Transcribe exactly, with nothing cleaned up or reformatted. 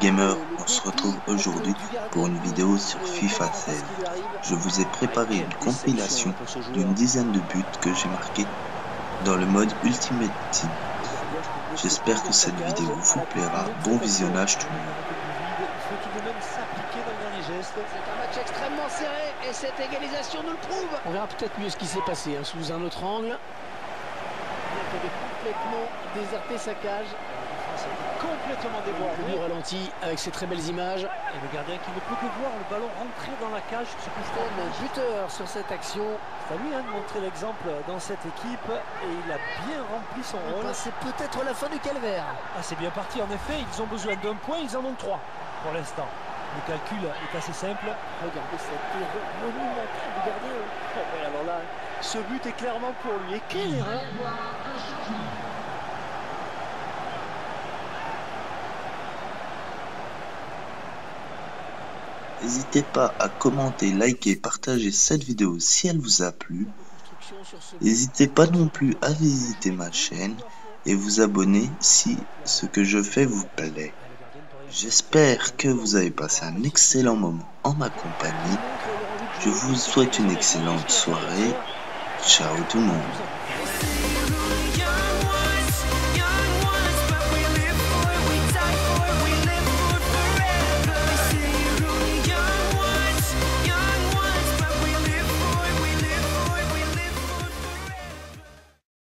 gamers, on se retrouve aujourd'hui pour une vidéo sur FIFA seize. Je vous ai préparé une compilation d'une dizaine de buts que j'ai marqués dans le mode Ultimate Team. J'espère que cette vidéo vous plaira. Bon visionnage tout le monde. C'est un match extrêmement serré et cette égalisation nous le prouve. On verra peut-être mieux ce qui s'est passé hein, sous un autre angle. Il avait complètement déserté sa cage. Complètement débordé. Le ralenti avec ces très belles images. Et le gardien qui ne peut que voir le ballon rentrer dans la cage. Ce Christelle, buteur sur cette action. C'est à lui hein, de montrer l'exemple dans cette équipe et il a bien rempli son rôle. C'est peut-être la fin du calvaire. Ah, c'est bien parti en effet. Ils ont besoin d'un point, ils en ont trois pour l'instant. Le calcul est assez simple. Regardez cette erreur monumentale du gardien. Oh, ouais, alors là, ce but est clairement pour lui. Et quelle erreur! N'hésitez pas à commenter, liker, partager cette vidéo si elle vous a plu. N'hésitez pas non plus à visiter ma chaîne et vous abonner si ce que je fais vous plaît. J'espère que vous avez passé un excellent moment en ma compagnie. Je vous souhaite une excellente soirée. Ciao tout le monde.